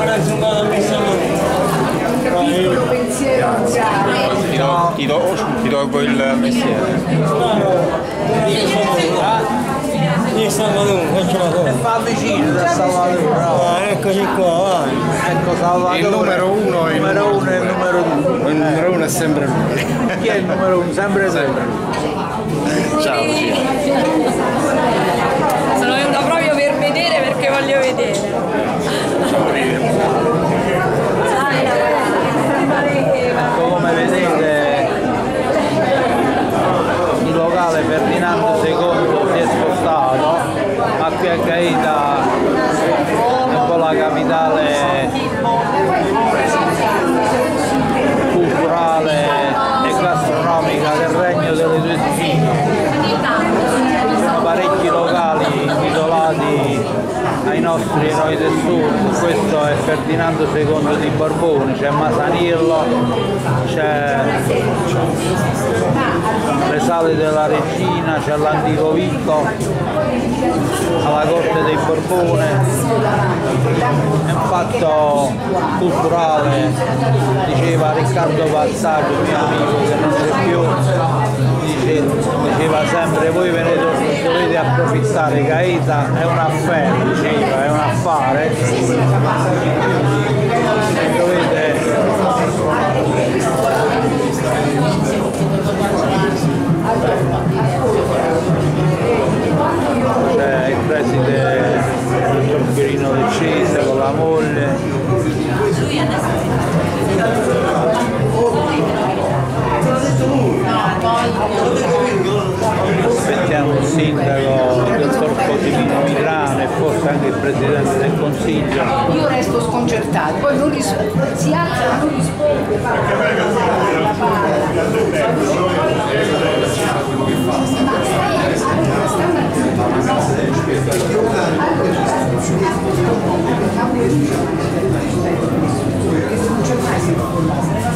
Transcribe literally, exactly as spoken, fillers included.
Ti do, ti do, ti do il mestiere. Io Salvatore, faccio la cosa. E fa vicino da Salvatore. Ah, eccoci qua, vai. Ecco Salvatore. Il numero uno, il numero uno e il numero due. Il numero uno è sempre lui. Chi è il numero uno? Sempre sempre. Ciao, Lucia. Sono venuta proprio per vedere perché voglio vedere. Come vedete il locale Ferdinando secondo si è spostato, ma qui a Gaeta è un po' la capitale culturale e gastronomica del regno delle due Sicilie. Parecchi locali intitolati ai nostri eroi del sud. Questo è Ferdinando secondo di Borbone, c'è Masanillo, c'è le sale della Regina, c'è l'antico Vicco alla corte dei Borbone. È un fatto culturale, diceva Riccardo Pazzaggio, mio amico che non c'è più, diceva sempre voi ve ne dovete approfittare, Gaeta è un affare, diceva, è un affare, dovete c'è il preside dottor Quirino Leccese con la moglie. Aspettiamo il sindaco, il dottor Cosimino Milano e forse anche il presidente del consiglio. Io resto sconcertato, poi non ris- si alza e non risponde. Non c'è mai